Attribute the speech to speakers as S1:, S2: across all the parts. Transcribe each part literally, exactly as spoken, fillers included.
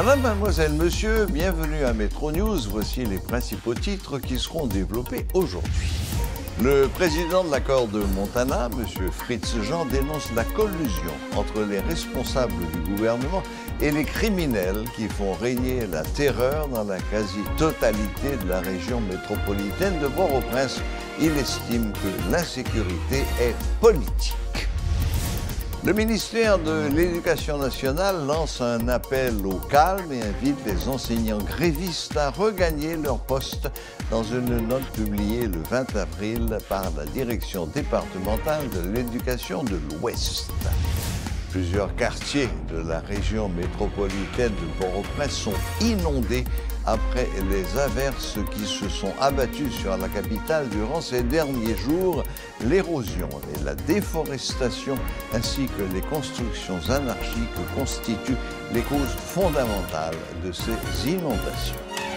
S1: Madame, mademoiselle, monsieur, bienvenue à Métro News. Voici les principaux titres qui seront développés aujourd'hui. Le président de l'accord de Montana, M. Fritz Jean, dénonce la collusion entre les responsables du gouvernement et les criminels qui font régner la terreur dans la quasi-totalité de la région métropolitaine de Port-au-Prince. Il estime que l'insécurité est politique. Le ministère de l'Éducation nationale lance un appel au calme et invite les enseignants grévistes à regagner leur poste dans une note publiée le vingt avril par la direction départementale de l'éducation de l'Ouest. Plusieurs quartiers de la région métropolitaine de Port-au-Prince sont inondés après les averses qui se sont abattues sur la capitale durant ces derniers jours. L'érosion et la déforestation ainsi que les constructions anarchiques constituent les causes fondamentales de ces inondations.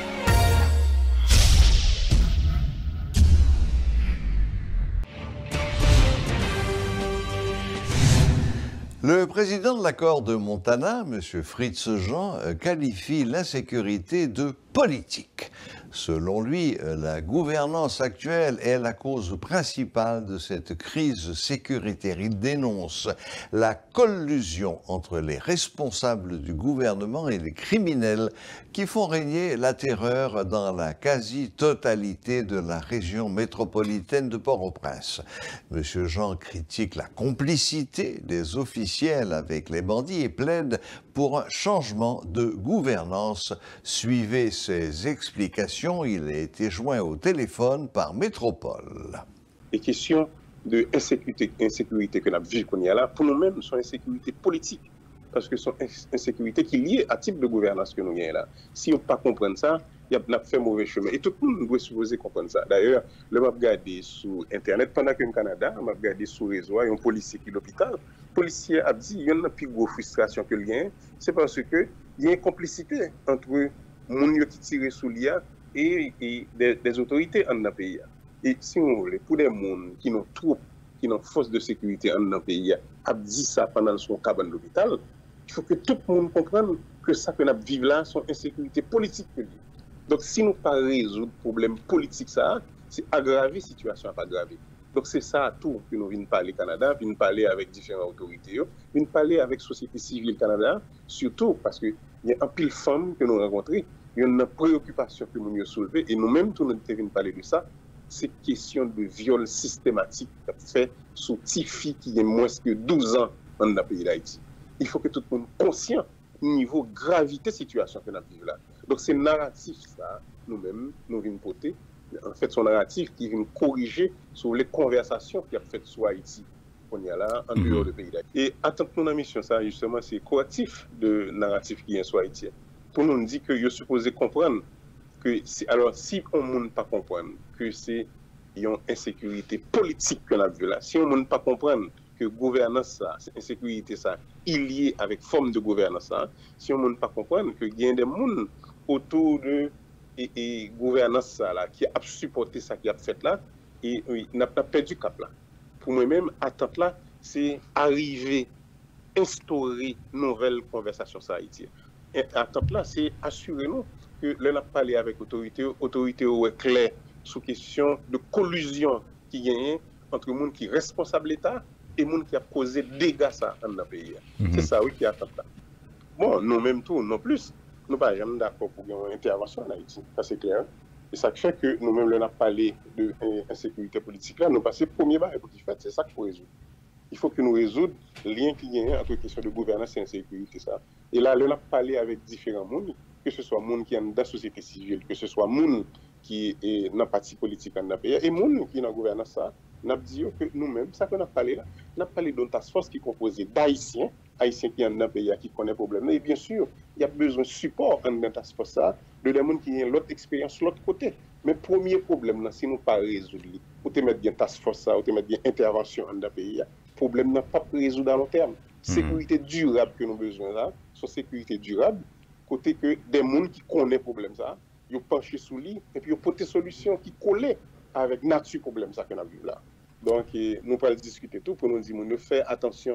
S1: Le président de l'accord de Montana, M. Fritz Jean, qualifie l'insécurité de politique. Selon lui, la gouvernance actuelle est la cause principale de cette crise sécuritaire. Il dénonce la collusion entre les responsables du gouvernement et les criminels qui font régner la terreur dans la quasi-totalité de la région métropolitaine de Port-au-Prince. M. Jean critique la complicité des officiels avec les bandits et plaide pour un changement de gouvernance. Suivez ses explications. Il a été joint au téléphone par Métropole.
S2: Les questions de insécurité, insécurité que nous vivons là, pour nous-mêmes, sont insécurité politique. Parce que ce sont insécurité qui est liée à type de gouvernance que nous avons là. Si on ne peut pas comprendre ça, il y a fait mauvais chemin. Et tout le monde doit supposer comprendre ça. D'ailleurs, je vais regarder sur Internet, pendant que au Canada, je vais regarder sur le réseau, il y a un policier qui est à l'hôpital. Le policier a dit qu'il y a une plus grosse frustration que le lien. C'est parce qu'il y a une complicité entre les gens qui tirent sous l'I A et, et des, des autorités dans le pays. Et si on veut, pour des gens qui ont trop, qui ont force de sécurité dans le pays, a dit ça pendant son cabane de l'hôpital, il faut que tout le monde comprenne que ça que nous vivons là sont insécurité politique. Donc si nous ne pas résoudre le problème politique, ça, c'est aggraver la situation, pas aggraver. Donc c'est ça tout que nous venons parler au Canada, venons parler avec différentes autorités, venons parler avec la société civile Canada, surtout parce qu'il y a un pile de femmes que nous rencontrons, il y a une préoccupation que nous avons soulevée, et nous-mêmes, tout nous venons parler de ça, c'est question de viol systématique fait sur petites filles qui ont moins que douze ans dans le pays d'Haïti. Il faut que tout le monde soit conscient du niveau de gravité de la situation que nous vivons là. Donc c'est narratif ça, nous-mêmes, nous venons porter. En fait, son narratif qui vient corriger sur les conversations qu'il a faites sur Haïti, qu'on y a là, en dehors du pays d'Haïti. Et attends que mon mission, ça, justement, c'est correctif de narratif qui est sur Haïti. Pour nous dire que je suis supposé comprendre que, alors, si on ne peut pas comprendre que c'est une insécurité politique que l'on a vu là, si on ne peut pas comprendre que gouvernance, ça, insécurité, ça, il y est avec forme de gouvernance, ça, si on ne peut pas comprendre que il y a des gens autour de et, et gouvernance ça là qui a supporté ça qui a fait là et oui, n'a pas perdu cap là. Pour moi-même, attente là, c'est arriver instaurer nouvelle conversation sur Haïti. Et attente là, c'est assurer nous que l'on a parlé avec l'autorité, l'autorité est claire sur question de collusion qui gagne entre les gens qui sont responsables de l'État et les gens qui ont causé dégâts ça dans le pays. Mm-hmm. C'est ça oui qui attente là. Bon, nous-mêmes tout, non plus. Nous ne sommes pas jamais d'accord pour une intervention en Haïti, ça c'est clair. Et ça fait que nous-mêmes, nous avons parlé de l'insécurité politique là, nous passons le premier barre pour qu'il fait, c'est ça qu'il faut résoudre. Il faut que nous résoudre le lien qui y a entre question de gouvernance et insécurité. Ça. Et là, nous avons parlé avec différents mondes, que ce soit monde qui est dans la société civile, que ce soit monde qui est dans le parti politique en pays, et monde qui est dans la gouvernance, ça, nous avons dit que nous-mêmes, ça qu'on a parlé là, nous avons parlé d'une task force qui est composée d'Haïtiens, Haïtiens qui sont dans le pays, qui connaissent le problème. Et bien sûr, il y a besoin de support dans cette task force, de des gens qui ont l'autre expérience de l'autre côté. Mais le premier problème, si nous ne pas résoudre, ou te mettre bien task force, ou te mettre bien intervention dans le pays, le problème n'a pas résoudre à long terme. Sécurité durable que nous avons besoin là, c'est sécurité durable, côté que des gens qui connaissent le problème, ça, ils ont penché sous lui, et puis ils ont porté des solutions qui collent avec nature problème ça que nous avons là. Donc, nous allons discuter tout pour nous dire, nous faire attention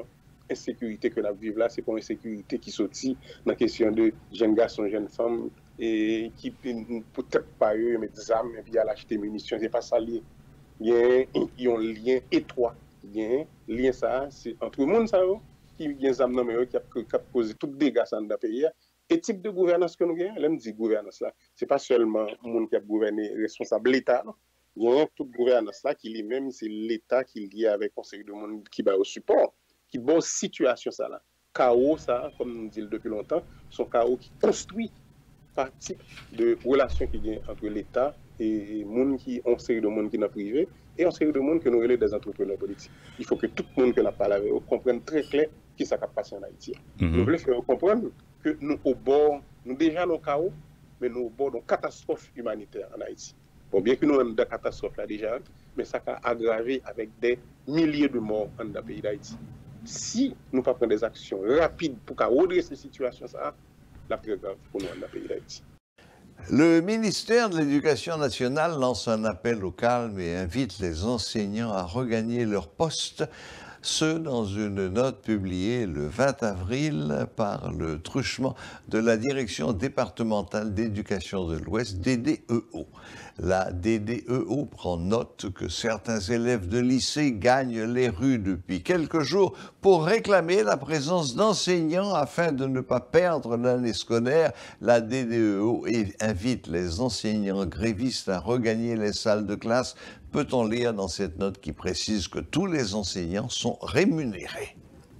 S2: insécurité que nous vivons là, c'est pas une insécurité qui sortit dans la question de jeunes garçons, jeunes femmes, et qui peut-être pas eux, mais des armes, et puis à l'acheter des munitions, c'est pas ça lié. Il y a un lien étroit, il y a un lien ça, c'est entre le monde ça, qui a des armes dans les mains, qui a causé tout dégâts dans le pays. Et type de gouvernance que nous avons, là, nous dit gouvernance là, c'est pas seulement le monde qui a gouverné responsable l'État, non. Il y a toute gouvernance là qui lui-même, c'est l'État qui est lié avec le conseil de monde qui va au support, qui va situation ça là. Chaos ça, comme nous dit depuis longtemps, sont chaos qui construit par type de relation qui y a entre l'État et monde qui ont série de monde qui n'a privé et en série de monde que nous relève des entrepreneurs politiques. Il faut que tout le monde que n'a pas avec eux comprenne très clair qui ça a passé en Haïti. Mm-hmm. Nous voulons faire comprendre que nous au bord, nous déjà dans le chaos, mais nous au bord d'une catastrophe humanitaire en Haïti. Bon, bien que nous sommes dans la catastrophe là déjà, mais ça a aggravé avec des milliers de morts dans le pays d'Haïti. Si nous ne prenons pas des actions rapides pour redresser cette situation, ça la très grave pour nous dans le pays d'Haïti.
S1: Le ministère de l'Éducation nationale lance un appel au calme et invite les enseignants à regagner leur poste. Ce, dans une note publiée le vingt avril par le truchement de la Direction départementale d'éducation de l'Ouest, D D E O. La D D E O prend note que certains élèves de lycée gagnent les rues depuis quelques jours pour réclamer la présence d'enseignants afin de ne pas perdre l'année scolaire. La D D E O invite les enseignants grévistes à regagner les salles de classe. Peut-on lire dans cette note qui précise que tous les enseignants sont rémunérés.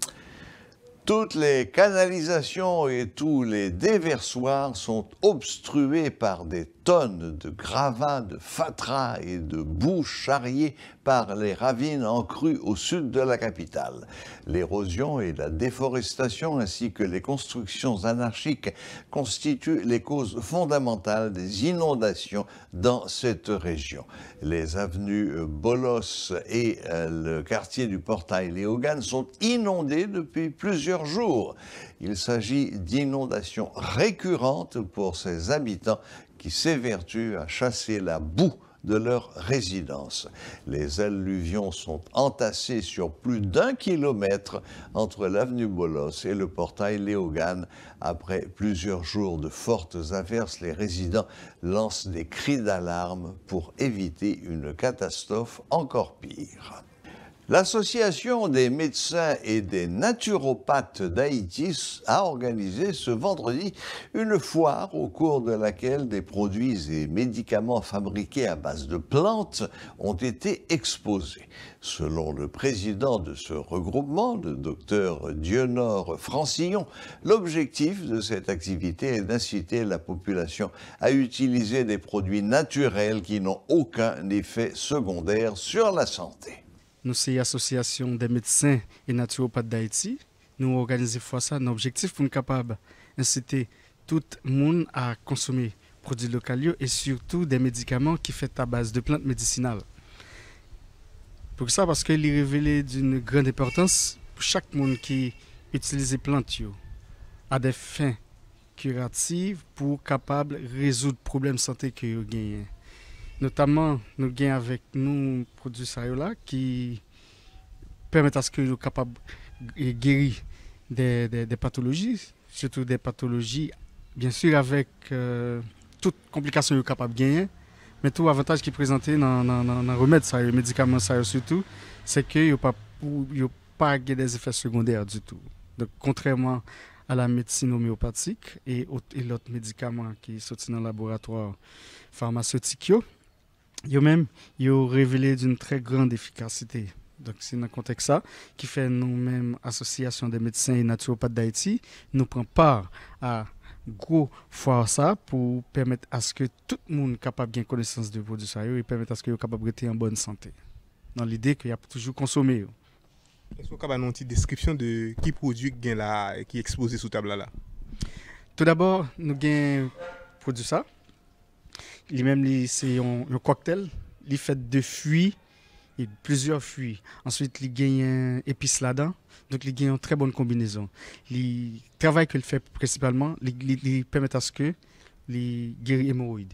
S1: Toutes les canalisations et tous les déversoirs sont obstrués par des tonnes de gravats, de fatras et de boue charriés par les ravines en crue au sud de la capitale. L'érosion et la déforestation ainsi que les constructions anarchiques constituent les causes fondamentales des inondations dans cette région. Les avenues Bolos et le quartier du Portail Léogane sont inondés depuis plusieurs jours. Il s'agit d'inondations récurrentes pour ces habitants qui s'évertuent à chasser la boue de leur résidence. Les alluvions sont entassées sur plus d'un kilomètre entre l'avenue Bolos et le portail Léogane. Après plusieurs jours de fortes averses, les résidents lancent des cris d'alarme pour éviter une catastrophe encore pire. L'Association des médecins et des naturopathes d'Haïti a organisé ce vendredi une foire au cours de laquelle des produits et médicaments fabriqués à base de plantes ont été exposés. Selon le président de ce regroupement, le docteur Dionore Francillon, l'objectif de cette activité est d'inciter la population à utiliser des produits naturels qui n'ont aucun effet secondaire sur la santé.
S3: Nous, c'est l'Association des médecins et naturopathes d'Haïti. Nous organisons fois ça, un objectif pour nous capables d'inciter tout le monde à consommer des produits locaux et surtout des médicaments qui sont à base de plantes médicinales. Pour ça, parce qu'il est révélé d'une grande importance pour chaque monde qui utilise les plantes à des fins curatives pour capable résoudre les problèmes de santé que vous gagnez. Notamment, nous gagnons avec nous produits là qui permettent à ce que nous soyons capables de guérir des, des, des pathologies, surtout des pathologies, bien sûr, avec euh, toutes les complications que nous sommes capables de gagner. Mais tout avantage qui est présenté dans le remède, les médicaments surtout, c'est qu'il n'y a pas, pas des effets secondaires du tout. Donc, contrairement à la médecine homéopathique et, et l'autre médicament qui sortent dans le laboratoire pharmaceutique, ils même ils ont révélé d'une très grande efficacité. Donc c'est dans le contexte ça qui fait nous-mêmes association des médecins et naturopathes d'Haïti, nous prenons part à gros foire ça pour permettre à ce que tout le monde soit capable de connaissance de produits ça et permettre à ce que soit capable d'être en bonne santé. Dans l'idée qu'il y a toujours consommer.
S4: Est-ce que vous avez une petite description de qui produit qui là qui est exposé sous table là?
S3: Tout d'abord, nous avons produit ça. Lui-même, c'est un, un cocktail. Il fait de fruits et plusieurs fruits. Ensuite, il gagne épices là-dedans. Donc, il gagne une très bonne combinaison. Le travail qu'il fait principalement, il, il, il permet à ce que il guérit hémorroïdes.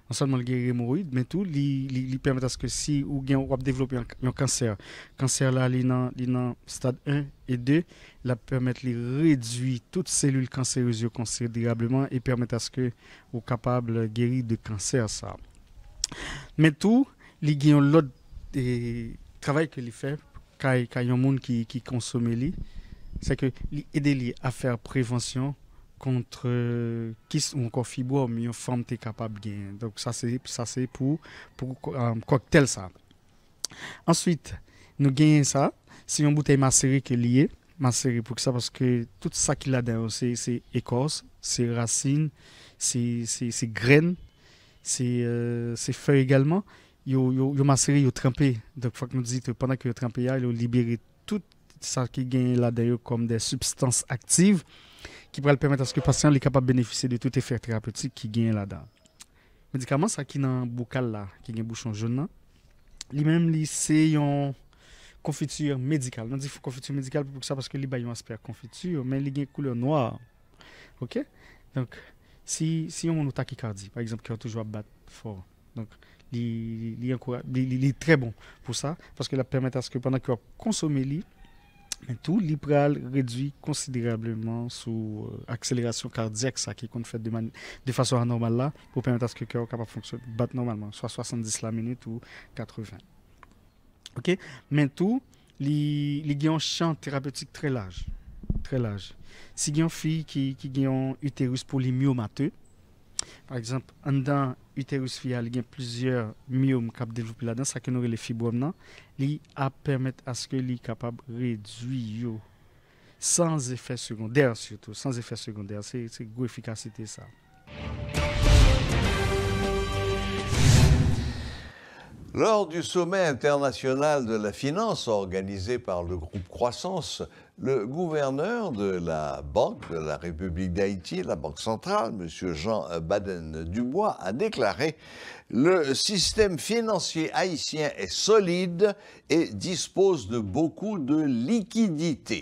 S3: non seulement il y a hémorroïdes, mais tout, il permet à ce que si ou bien on développer un, un cancer, cancer là, il est dans stade un et deux, il permet de réduire toutes les cellules cancéreuses considérablement et permet à ce que on capable de guérir de cancer ça. Mais tout, il y a l'autre travail que il fait quand il y a un monde qui qui consomme lui, c'est que aider à faire prévention contre euh, kyste ou encore fibrome, une forme t'es capable de gagner. Donc ça c'est ça c'est pour pour um, cocktail ça. Ensuite, nous gagnons ça, si une bouteille macérée qui est liée, macérée pour ça parce que tout ça qu'il a dedans c'est c'est écorce, c'est racines, c'est c'est c'est graines, c'est euh, c'est feuilles également. Yo yo yo macéré, yo trempé. Donc faut que nous dit pendant que yo trempé il a libéré tout ça qui gagne là-dedans comme des substances actives qui pourrait permettre à ce que le patient est capable de bénéficier de tout effet thérapeutique qui gagne là-dedans. Médicament ça qui dans bocal là, qui gagne bouchon jaune là, lui-même li c'est une confiture médicale. On dit confiture médicale pour ça parce que li ba un aspect confiture mais il gagne couleur noire. OK? Donc si si on a tachycardie par exemple qui a toujours à battre fort. Donc il il est très bon pour ça parce que la permet à ce que pendant que consommer li mais tout l'ibral réduit considérablement sous euh, accélération cardiaque ça qui qu'on fait de, man- de façon anormale là pour permettre à ce que le cœur capable fonctionner battre normalement soit soixante-dix la minute ou quatre-vingts. OK, mais tout li li a un champ thérapeutique très large, très large. Si il y a une fille qui qui a un utérus polymyomateux par exemple, en dans utérus filial, il y a plusieurs myomes qui développé là-dedans, ça que nous les fibromes là, li a permettre à ce que li capable réduire sans effet secondaire surtout, sans effet secondaire, c'est c'est gros efficacité ça.
S1: Lors du sommet international de la finance organisé par le groupe Croissance, le gouverneur de la Banque de la République d'Haïti, la Banque centrale, M. Jean Baden-Dubois, a déclaré « Le système financier haïtien est solide et dispose de beaucoup de liquidités ».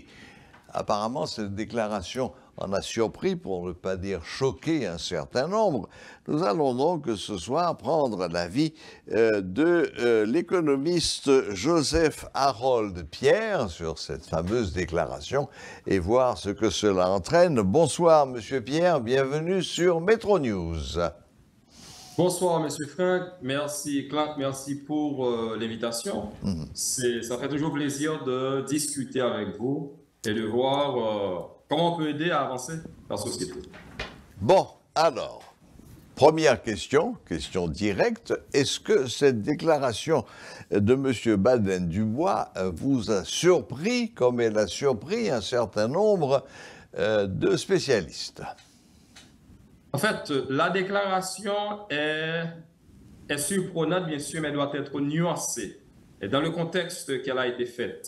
S1: Apparemment, cette déclaration en a surpris, pour ne pas dire choqué, un certain nombre. Nous allons donc ce soir prendre l'avis euh, de euh, l'économiste Joseph Harold Pierre sur cette fameuse déclaration et voir ce que cela entraîne. Bonsoir, Monsieur Pierre, bienvenue sur Metro News.
S5: Bonsoir, Monsieur Franck. Merci, Clark. Merci pour euh, l'invitation. Mm-hmm. C'est, ça fait toujours plaisir de discuter avec vous et de voir euh, comment on peut aider à avancer la société.
S1: Bon, alors, première question, question directe. Est-ce que cette déclaration de M. Baden-Dubois vous a surpris, comme elle a surpris un certain nombre euh, de spécialistes?
S5: En fait, la déclaration est, est surprenante, bien sûr, mais doit être nuancée. Et dans le contexte qu'elle a été faite,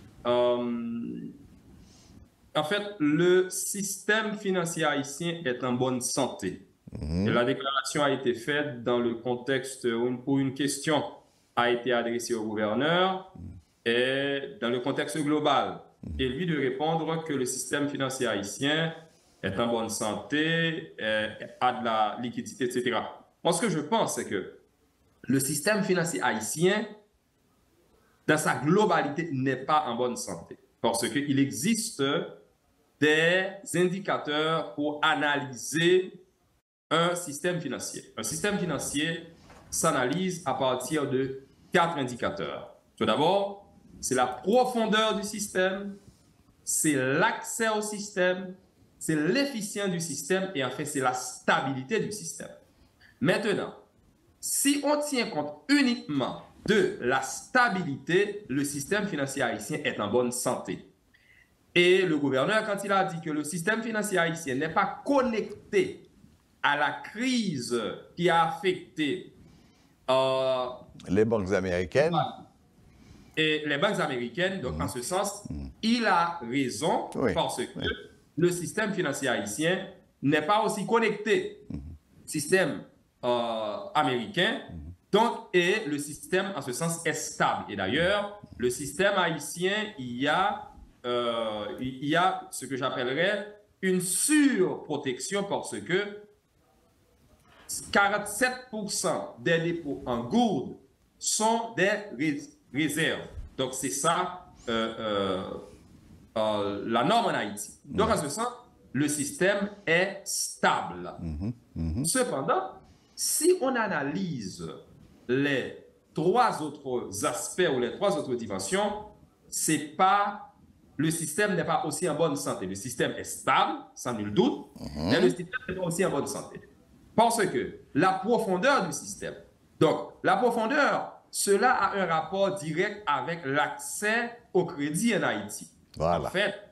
S5: euh, en fait, le système financier haïtien est en bonne santé. Mmh. Et la déclaration a été faite dans le contexte où une question a été adressée au gouverneur mmh. et dans le contexte global. Mmh. Et lui de répondre que le système financier haïtien est en bonne santé, a de la liquidité, et cetera. Moi, ce que je pense, c'est que le système financier haïtien, dans sa globalité, n'est pas en bonne santé. Parce qu'il existe des indicateurs pour analyser un système financier. Un système financier s'analyse à partir de quatre indicateurs. Tout d'abord, c'est la profondeur du système, c'est l'accès au système, c'est l'efficience du système et en fait, c'est la stabilité du système. Maintenant, si on tient compte uniquement de la stabilité, le système financier haïtien est en bonne santé. Et le gouverneur, quand il a dit que le système financier haïtien n'est pas connecté à la crise qui a affecté euh,
S1: les banques américaines
S5: et les banques américaines, donc mmh. en ce sens, mmh. il a raison oui. parce que oui. le système financier haïtien n'est pas aussi connecté au mmh. système euh, américain, mmh. donc, et le système en ce sens est stable. Et d'ailleurs, le système haïtien, il y a Euh, il y a ce que j'appellerais une surprotection parce que quarante-sept pour cent des dépôts en gourde sont des rés réserves. Donc, c'est ça euh, euh, euh, la norme en Haïti. Donc, mmh. en ce sens, le système est stable. Mmh. Mmh. Cependant, si on analyse les trois autres aspects ou les trois autres dimensions, c'est pas, le système n'est pas aussi en bonne santé. Le système est stable, sans nul doute, mmh. mais le système n'est pas aussi en bonne santé. Parce que la profondeur du système, donc la profondeur, cela a un rapport direct avec l'accès au crédit en Haïti. Voilà. En fait,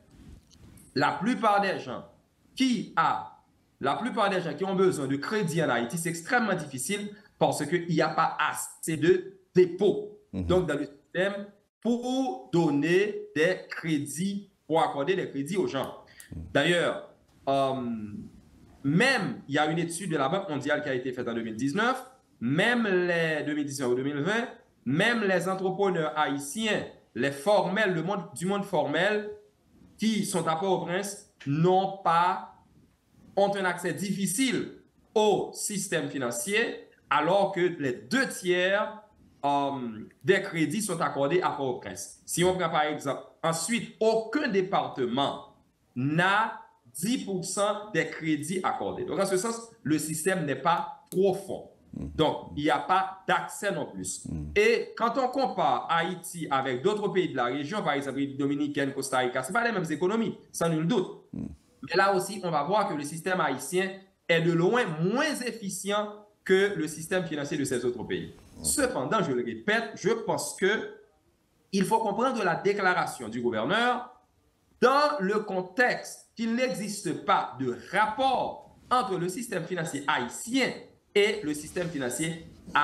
S5: la plupart des gens qui a, la plupart des gens qui ont besoin de crédit en Haïti, c'est extrêmement difficile parce qu'il n'y a pas assez de dépôts. Mm-hmm. Donc, dans le système, pour donner des crédits, pour accorder des crédits aux gens. Mm-hmm. D'ailleurs, euh, même, il y a une étude de la Banque mondiale qui a été faite en deux mille dix-neuf, même les deux mille dix-neuf ou deux mille vingt, même les entrepreneurs haïtiens, les formels, le monde, du monde formel, qui sont à Port-au-Prince, n'ont pas, ont un accès difficile au système financier, alors que les deux tiers um, des crédits sont accordés à Port-au-Prince. Si on prend par exemple, ensuite, aucun département n'a dix pour cent des crédits accordés. Donc, en ce sens, le système n'est pas profond. Donc, il n'y a pas d'accès non plus. Et quand on compare Haïti avec d'autres pays de la région, par exemple, Dominicaine, Costa Rica, ce n'est pas les mêmes économies, sans nul doute. Mais là aussi, on va voir que le système haïtien est de loin moins efficient que le système financier de ces autres pays. Cependant, je le répète, je pense qu'il faut comprendre la déclaration du gouverneur dans le contexte qu'il n'existe pas de rapport entre le système financier haïtien et le système financier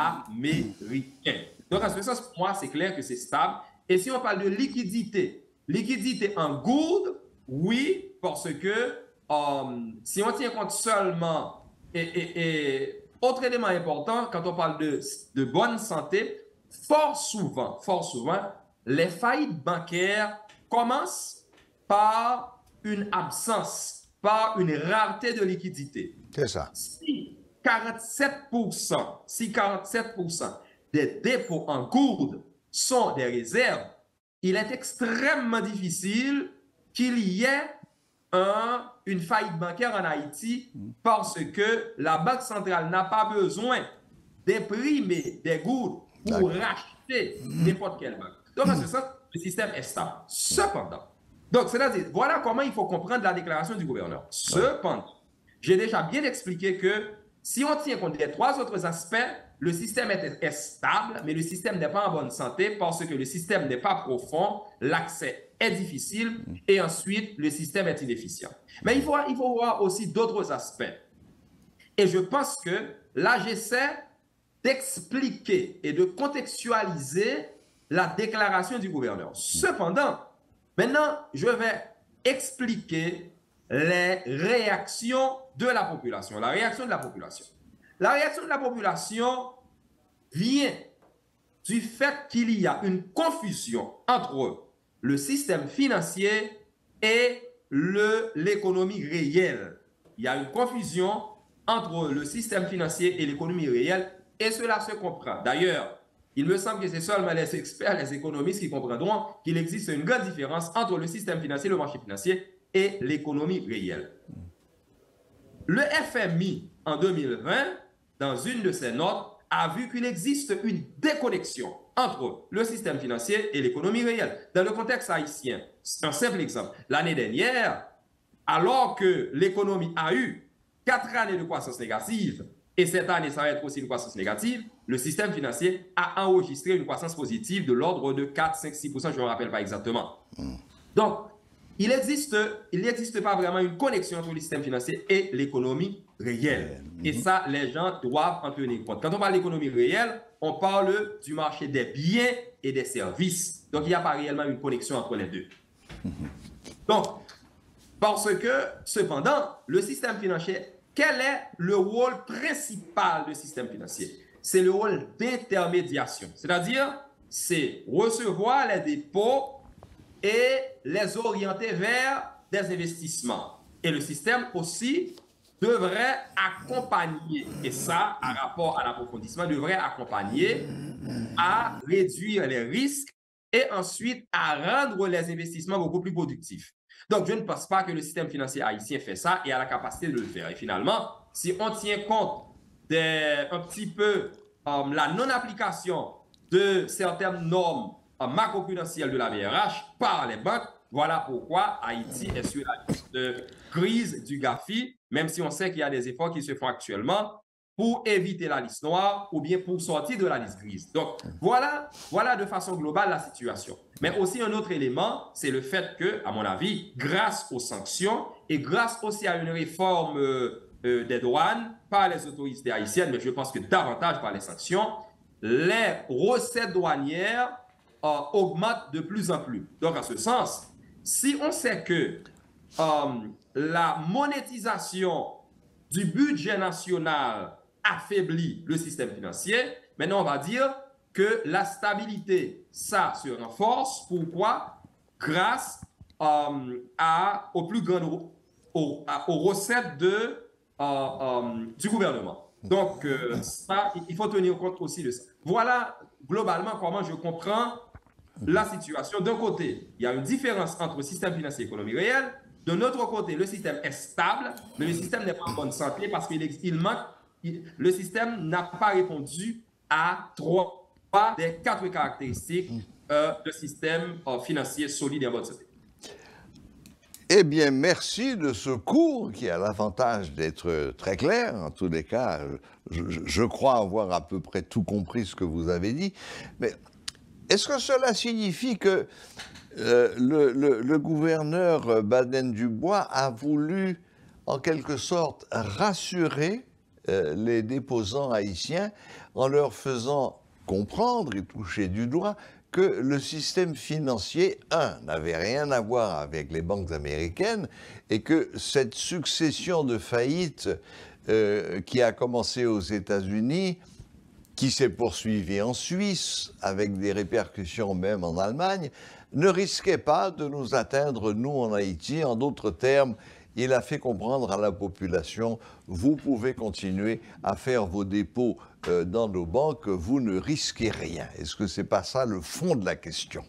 S5: américain. Donc, en ce sens, pour moi, c'est clair que c'est stable. Et si on parle de liquidité, liquidité en gourde, oui, parce que um, si on tient compte seulement, et, et, et autre élément important, quand on parle de, de bonne santé, fort souvent, fort souvent, les faillites bancaires commencent par une absence, par une rareté de liquidité.
S1: C'est ça.
S5: Si quarante-sept pour cent, si quarante-sept pour cent des dépôts en gourde sont des réserves, il est extrêmement difficile qu'il y ait un, une faillite bancaire en Haïti parce que la Banque centrale n'a pas besoin d'imprimer des gourdes pour racheter n'importe quelle banque. Donc, en ce sens, le système est stable. Cependant, donc, c'est-à-dire, voilà comment il faut comprendre la déclaration du gouverneur. Cependant, j'ai déjà bien expliqué que si on tient compte des trois autres aspects, le système est, est stable, mais le système n'est pas en bonne santé parce que le système n'est pas profond, l'accès est difficile et ensuite le système est inefficient. Mais il faut, il faut voir aussi d'autres aspects. Et je pense que là, j'essaie d'expliquer et de contextualiser la déclaration du gouverneur. Cependant, maintenant, je vais expliquer les réactions de la population. La réaction de la population. La réaction de la population vient du fait qu'il y a une confusion entre le système financier et l'économie réelle. Il y a une confusion entre le système financier et l'économie réelle et cela se comprend. D'ailleurs, il me semble que c'est seulement les experts, les économistes qui comprendront qu'il existe une grande différence entre le système financier, le marché financier et l'économie réelle. Le F M I, en deux mille vingt, dans une de ses notes, a vu qu'il existe une déconnexion entre le système financier et l'économie réelle. Dans le contexte haïtien, c'est un simple exemple. L'année dernière, alors que l'économie a eu quatre années de croissance négative, et cette année, ça va être aussi une croissance négative, le système financier a enregistré une croissance positive de l'ordre de quatre, cinq, six pour cent, je ne me rappelle pas exactement. Donc, il n'existe il n'existe pas vraiment une connexion entre le système financier et l'économie réelle. Et ça, les gens doivent en tenir compte. Quand on parle d'économie réelle, on parle du marché des biens et des services. Donc, il n'y a pas réellement une connexion entre les deux. Donc, parce que, cependant, le système financier, quel est le rôle principal du système financier? C'est le rôle d'intermédiation. C'est-à-dire, c'est recevoir les dépôts et les orienter vers des investissements. Et le système aussi devrait accompagner, et ça, en rapport à l'approfondissement, devrait accompagner à réduire les risques et ensuite à rendre les investissements beaucoup plus productifs. Donc, je ne pense pas que le système financier haïtien fait ça et a la capacité de le faire. Et finalement, si on tient compte de, un petit peu um, la non-application de certaines normes um, macroprudentielles de la B R H par les banques, voilà pourquoi Haïti est sur la liste de crise du GAFI, même si on sait qu'il y a des efforts qui se font actuellement pour éviter la liste noire ou bien pour sortir de la liste grise. Donc, voilà, voilà de façon globale la situation. Mais aussi un autre élément, c'est le fait que, à mon avis, grâce aux sanctions et grâce aussi à une réforme euh, euh, des douanes par les autorités haïtiennes, mais je pense que davantage par les sanctions, les recettes douanières euh, augmentent de plus en plus. Donc, en ce sens, si on sait que euh, la monétisation du budget national affaiblit le système financier, maintenant on va dire que la stabilité, ça se renforce. Pourquoi? Grâce euh, à, aux plus grandes aux, à, aux recettes de, euh, euh, du gouvernement. Donc, euh, ça, il faut tenir compte aussi de ça. Voilà globalement comment je comprends la situation. D'un côté, il y a une différence entre le système financier et l'économie réelle. De notre côté, le système est stable, mais le système n'est pas en bonne santé parce qu'il il manque, il, le système n'a pas répondu à trois des quatre caractéristiques euh, de système euh, financier solide et en bonne santé.
S1: Eh bien, merci de ce cours qui a l'avantage d'être très clair. En tous les cas, je, je crois avoir à peu près tout compris ce que vous avez dit. Mais est-ce que cela signifie que euh, le, le, le gouverneur Baden-Dubois a voulu, en quelque sorte, rassurer euh, les déposants haïtiens en leur faisant comprendre et toucher du doigt que le système financier, un, n'avait rien à voir avec les banques américaines et que cette succession de faillites euh, qui a commencé aux États-Unis, qui s'est poursuivie en Suisse, avec des répercussions même en Allemagne, ne risquait pas de nous atteindre, nous, en Haïti. En d'autres termes, il a fait comprendre à la population, vous pouvez continuer à faire vos dépôts euh, dans nos banques, vous ne risquez rien. Est-ce que ce n'est pas ça le fond de la question?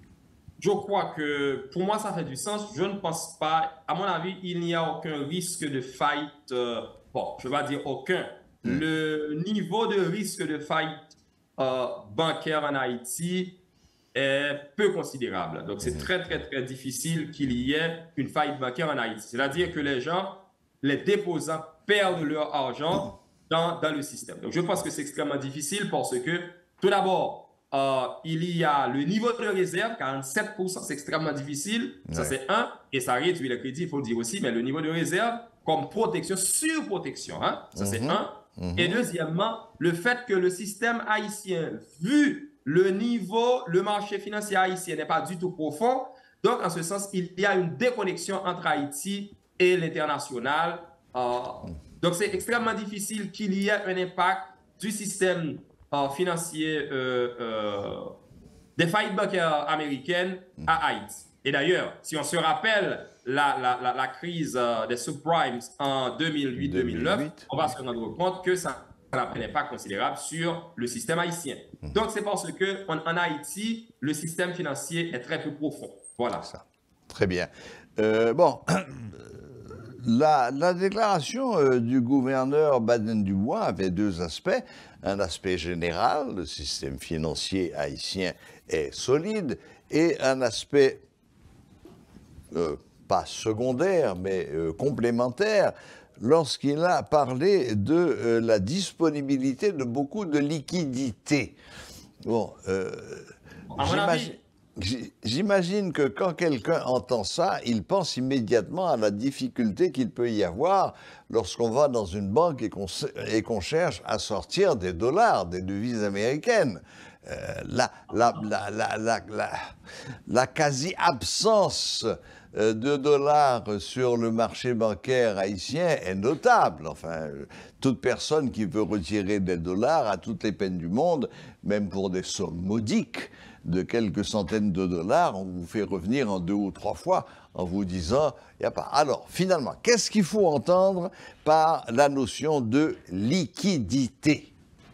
S5: Je crois que, pour moi, ça fait du sens. Je ne pense pas, à mon avis, il n'y a aucun risque de faillite, euh, bon, je ne vais pas dire aucun. Mm. Le niveau de risque de faillite euh, bancaire en Haïti est peu considérable. Donc, c'est mmh. très, très, très difficile qu'il y ait une faillite bancaire en Haïti. C'est-à-dire que les gens, les déposants, perdent leur argent dans, dans le système. Donc, je pense que c'est extrêmement difficile parce que, tout d'abord, euh, il y a le niveau de réserve, quarante-sept pour cent, c'est extrêmement difficile. Ouais. Ça, c'est un. Et ça réduit le crédit, il faut le dire aussi. Mais le niveau de réserve, comme protection, surprotection, hein, ça, mmh. c'est un. Mmh. Et deuxièmement, le fait que le système haïtien, vu le niveau, le marché financier haïtien n'est pas du tout profond. Donc, en ce sens, il y a une déconnexion entre Haïti et l'international. Euh, donc, c'est extrêmement difficile qu'il y ait un impact du système euh, financier euh, euh, des faillites bancaires américaines à Haïti. Et d'ailleurs, si on se rappelle la, la, la, la crise euh, des subprimes en deux mille huit deux mille neuf, on va se rendre compte que ça n'a un impact considérable sur le système haïtien. Mmh. Donc, c'est parce qu'en en Haïti, le système financier est très peu profond. Voilà.
S1: Ça. Très bien. Euh, bon, la, la déclaration euh, du gouverneur Baden-Dubois avait deux aspects. Un aspect général, le système financier haïtien est solide, et un aspect euh, pas secondaire, mais euh, complémentaire, lorsqu'il a parlé de euh, la disponibilité de beaucoup de liquidités. Bon, euh, j'imagine que quand quelqu'un entend ça, il pense immédiatement à la difficulté qu'il peut y avoir lorsqu'on va dans une banque et qu'on et qu'on cherche à sortir des dollars, des devises américaines. Euh, la, la, la, la, la, la, la quasi-absence de dollars sur le marché bancaire haïtien est notable. Enfin, toute personne qui veut retirer des dollars a toutes les peines du monde, même pour des sommes modiques, de quelques centaines de dollars, on vous fait revenir en deux ou trois fois en vous disant, il n'y a pas. Alors, finalement, qu'est-ce qu'il faut entendre par la notion de liquidité?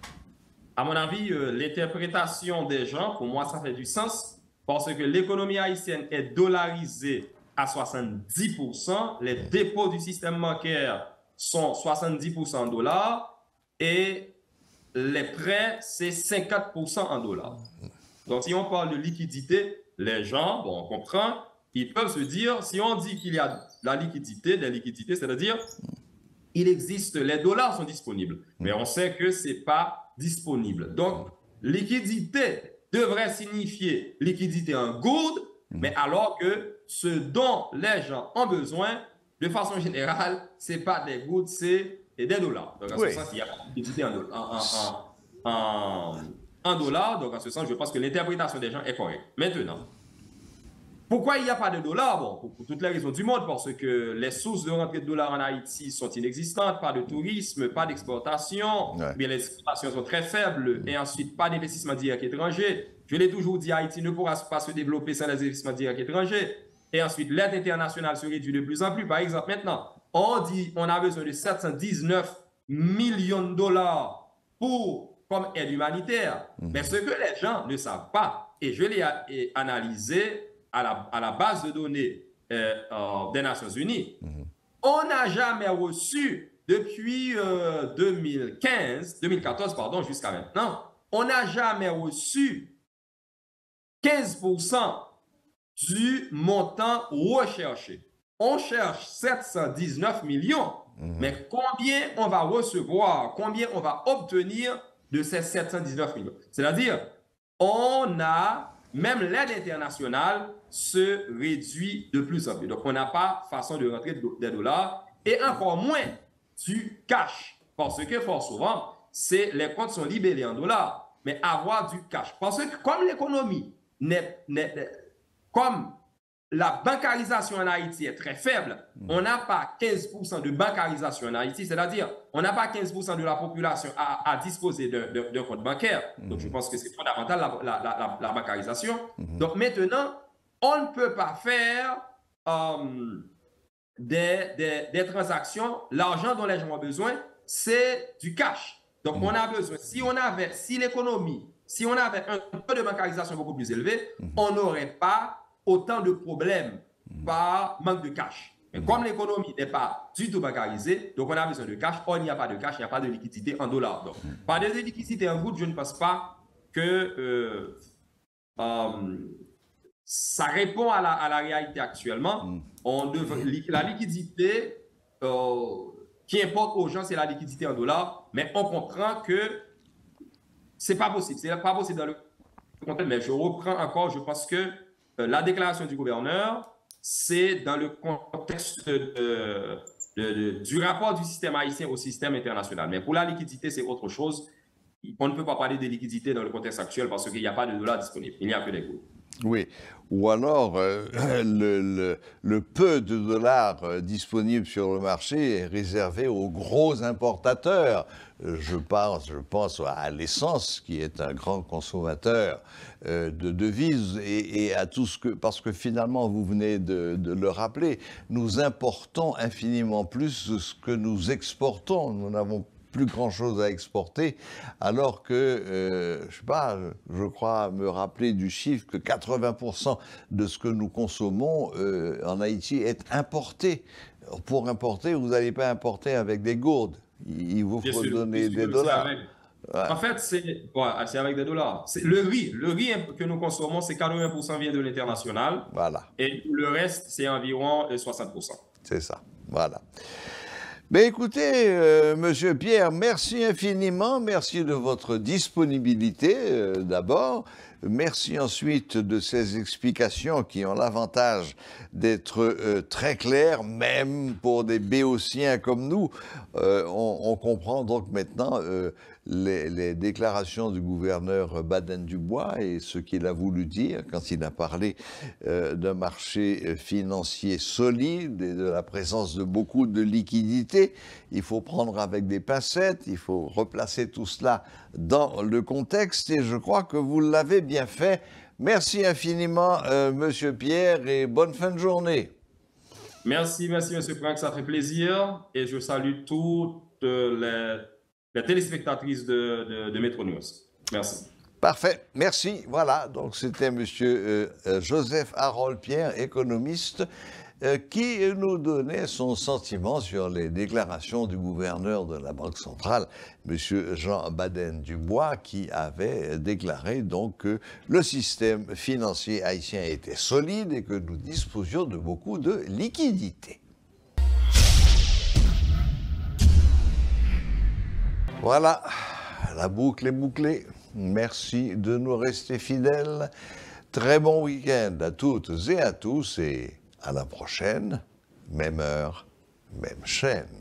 S5: À mon avis, euh, l'interprétation des gens, pour moi, ça fait du sens, parce que l'économie haïtienne est dollarisée à soixante-dix pour cent, les dépôts du système bancaire sont soixante-dix pour cent en dollars, et les prêts, c'est cinquante pour cent en dollars. Donc, si on parle de liquidité, les gens, bon, on comprend, ils peuvent se dire, si on dit qu'il y a la liquidité, des liquidités, c'est-à-dire, il existe, les dollars sont disponibles, mais on sait que ce n'est pas disponible. Donc, liquidité devrait signifier liquidité en good, mais alors que ce dont les gens ont besoin, de façon générale, ce n'est pas des goods, c'est des dollars. Donc, en oui. ce sens, il y a liquidité en, en, en, en, en dollars. Donc, en ce sens, je pense que l'interprétation des gens est correcte. Maintenant, pourquoi il n'y a pas de dollars? Bon, pour, pour toutes les raisons du monde, parce que les sources de rentrée de dollars en Haïti sont inexistantes, pas de tourisme, pas d'exportation, ouais. bien les exportations sont très faibles, et ensuite pas d'investissement direct étranger. Je l'ai toujours dit, Haïti ne pourra pas se développer sans les investissements directs étrangers. Et ensuite, l'aide internationale se réduit de plus en plus. Par exemple, maintenant, on dit qu'on a besoin de sept cent dix-neuf millions de dollars pour, comme aide humanitaire. Mmh. Mais ce que les gens ne savent pas, et je l'ai analysé à la, à la base de données euh, euh, des Nations Unies, mmh. on n'a jamais reçu depuis euh, deux mille quinze, deux mille quatorze, pardon, jusqu'à maintenant, on n'a jamais reçu quinze pour cent du montant recherché. On cherche sept cent dix-neuf millions, mmh. mais combien on va recevoir, combien on va obtenir de ces sept cent dix-neuf millions? C'est-à-dire, on a, même l'aide internationale se réduit de plus en plus. Donc, on n'a pas façon de rentrer des dollars et encore moins du cash. Parce que, fort souvent, les comptes sont libellés en dollars, mais avoir du cash. Parce que comme l'économie n'est... Comme la bancarisation en Haïti est très faible, mmh. on n'a pas quinze pour cent de bancarisation en Haïti, c'est-à-dire on n'a pas quinze pour cent de la population à, à disposer d'un compte bancaire. Mmh. Donc je pense que c'est fondamental la, la, la, la bancarisation. Mmh. Donc maintenant, on ne peut pas faire euh, des, des, des transactions. L'argent dont les gens ont besoin, c'est du cash. Donc mmh. on a besoin, si on avait, si l'économie, si on avait un taux de bancarisation beaucoup plus élevé, mmh. on n'aurait pas autant de problèmes mmh. par manque de cash. Mais mmh. comme l'économie n'est pas du tout bancarisée, donc on a besoin de cash. Or, il n'y a pas de cash, il n'y a pas de liquidité en dollars. Donc, mmh. par des liquidités en gouttes, je ne pense pas que euh, euh, ça répond à la, à la réalité actuellement. Mmh. On devrait, la liquidité euh, qui importe aux gens, c'est la liquidité en dollars, mais on comprend que c'est pas possible. C'est pas possible dans le contexte, mais je reprends encore, je pense que la déclaration du gouverneur, c'est dans le contexte de, de, de, du rapport du système haïtien au système international. Mais pour la liquidité, c'est autre chose. On ne peut pas parler de liquidité dans le contexte actuel parce qu'il n'y a pas de dollars disponibles. Il n'y a que des gourdes.
S1: Oui, ou alors euh, le, le, le peu de dollars euh, disponibles sur le marché est réservé aux gros importateurs. Je pense, je pense à l'essence qui est un grand consommateur euh, de devises et, et à tout ce que, parce que finalement vous venez de, de le rappeler, nous importons infiniment plus de ce que nous exportons. Nous n'avons plus grand-chose à exporter, alors que, euh, je sais pas, je crois me rappeler du chiffre que quatre-vingts pour cent de ce que nous consommons euh, en Haïti est importé. Pour importer, vous n'allez pas importer avec des gourdes. Il vous faut sûr, donner des dollars.
S5: Avec... Ouais. En fait, c'est ouais, avec des dollars. Le riz, le riz que nous consommons, c'est quatre-vingts pour cent vient de l'international. Voilà. Et le reste, c'est environ soixante pour cent.
S1: C'est ça, voilà. Ben écoutez, euh, Monsieur Pierre, merci infiniment, merci de votre disponibilité euh, d'abord, merci ensuite de ces explications qui ont l'avantage d'être euh, très claires, même pour des béotiens comme nous. Euh, on, on comprend donc maintenant euh, les, les déclarations du gouverneur Baden-Dubois et ce qu'il a voulu dire quand il a parlé euh, d'un marché financier solide et de la présence de beaucoup de liquidités. Il faut prendre avec des pincettes, il faut replacer tout cela dans le contexte et je crois que vous l'avez bien fait. Merci infiniment, euh, Monsieur Pierre, et bonne fin de journée.
S5: Merci, merci, Monsieur Franck, ça fait plaisir. Et je salue toutes les, les téléspectatrices de, de, de Metro News. Merci.
S1: Parfait, merci. Voilà, donc c'était Monsieur euh, Joseph Harold Pierre, économiste, euh, qui nous donnait son sentiment sur les déclarations du gouverneur de la Banque centrale, Monsieur Jean Baden-Dubois, qui avait déclaré donc que le système financier haïtien était solide et que nous disposions de beaucoup de liquidités. Voilà, la boucle est bouclée. Merci de nous rester fidèles. Très bon week-end à toutes et à tous et à la prochaine, même heure, même chaîne.